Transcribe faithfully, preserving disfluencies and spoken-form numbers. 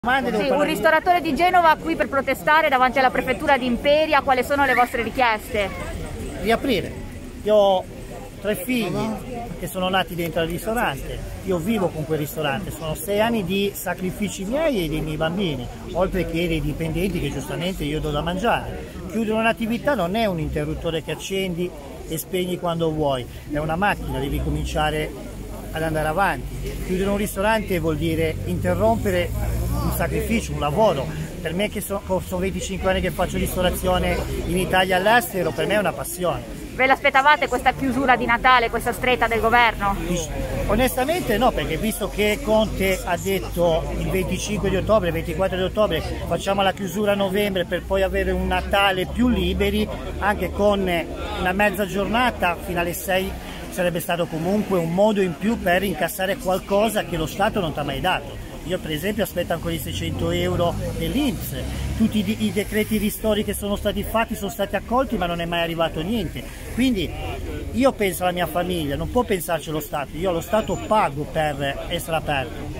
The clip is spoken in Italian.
Sì, un ristoratore di Genova qui per protestare davanti alla prefettura di Imperia. Quali sono le vostre richieste? Riaprire. Io ho tre figli che sono nati dentro al ristorante, io vivo con quel ristorante, sono sei anni di sacrifici miei e dei miei bambini, oltre che dei dipendenti che giustamente io do da mangiare. Chiudere un'attività non è un interruttore che accendi e spegni quando vuoi, è una macchina, devi cominciare ad andare avanti. Chiudere un ristorante vuol dire interrompere un sacrificio, un lavoro. Per me che so, sono venticinque anni che faccio ristorazione in Italia e all'estero, per me è una passione. Ve l'aspettavate questa chiusura di Natale, questa stretta del governo? Onestamente no, perché visto che Conte ha detto il venticinque di ottobre, il ventiquattro di ottobre facciamo la chiusura a novembre per poi avere un Natale più liberi, anche con una mezza giornata fino alle sei sarebbe stato comunque un modo in più per incassare qualcosa che lo Stato non ti ha mai dato. Io per esempio aspetto ancora i seicento euro dell'I N P S, tutti i, i decreti ristori che sono stati fatti sono stati accolti ma non è mai arrivato niente, quindi io penso alla mia famiglia, non può pensarci lo Stato, io allo Stato pago per essere aperto.